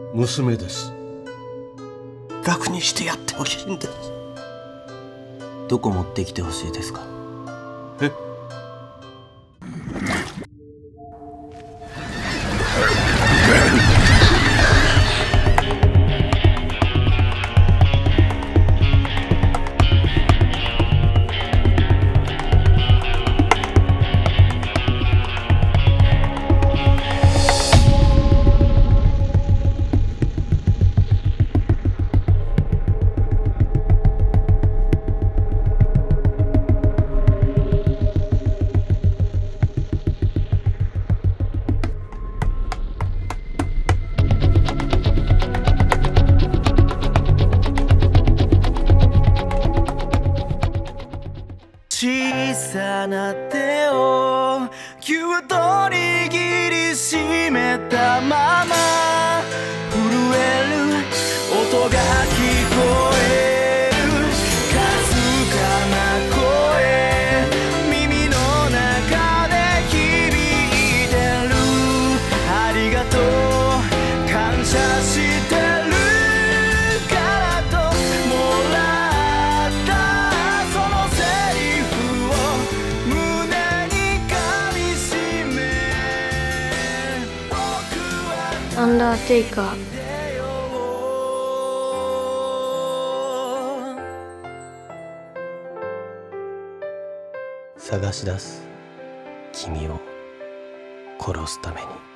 娘です。 楽にしてやってほしいんです。 どこ持ってきてほしいですか？ え？ 小さな手をぎゅっと握りしめたまま震える音が聞こえるかすかな声耳の中で響いてるありがとう感謝してるからともらったそのセリフを胸に噛みしめアンダーテイカー。 探し出す君を殺すために。